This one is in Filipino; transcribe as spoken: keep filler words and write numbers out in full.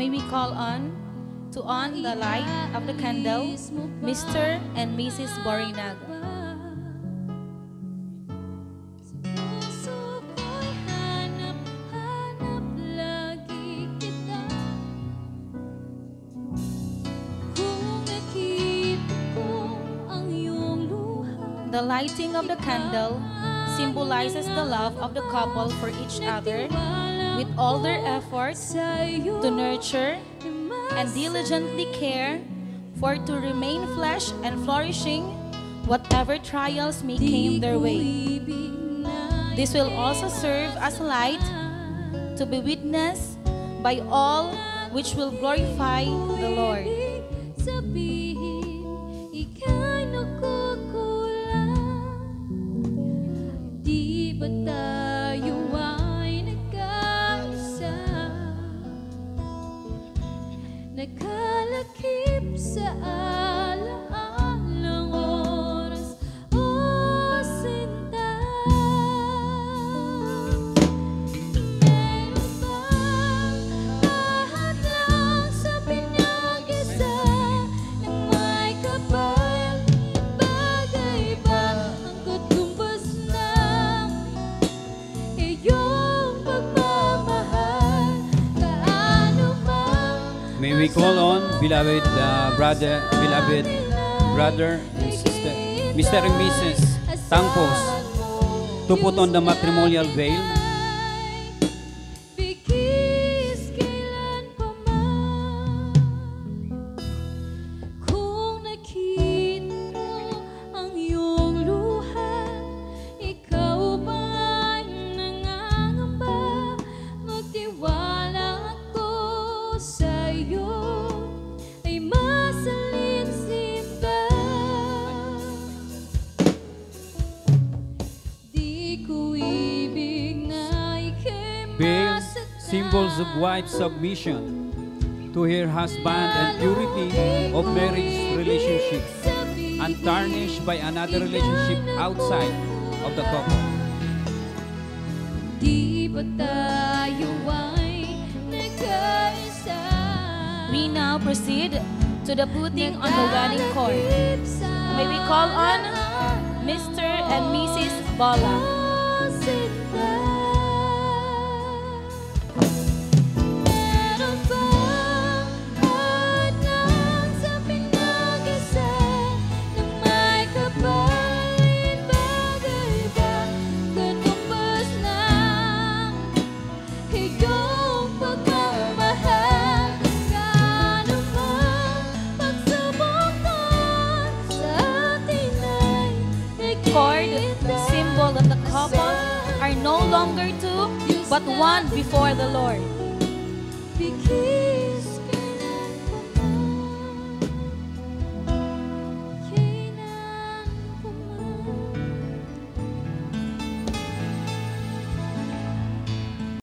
May we call on to on the light of the candle, Mister and Missus Borinaga. The lighting of the candle symbolizes the love of the couple for each other, with all their efforts to nurture and diligently care for to remain fresh and flourishing whatever trials may come their way. This will also serve as a light to be witnessed by all, which will glorify the Lord. Nakalakip sa alaalang oras, o sinta. Meron bang kahadlang sa pinag-isa ng may kapal? Bagay ba ang katumbas ng iyong pagmamahal? Kaano man May we call on beloved uh, brother, beloved brother and sister, Mister and Missus Tangpos, to put on the matrimonial veil. Bigis kailan pa man, kung nakita mo ang iyong luha, ikaw ba'y nangangamba? Magtiwala ako sa iyo, ay masalin sinta. Di ko ibig na ika'y Veils, masaktan. symbols of wife submission to her husband and purity of marriage relationship, untarnished by another relationship outside of the couple. Di ba tayo ay nagkaisa? We now proceed to the putting on the wedding cord. May we call on Mister and Missus Bola. Meron bang hadlang sa pinag-isa ng may kapalit? Bagay ba katumbas ng iyong pagmamahal? Kaano man pagsubok doon sa atin ay Cord, nakikita. symbol that the couple are no longer two, but one before the Lord. Bigis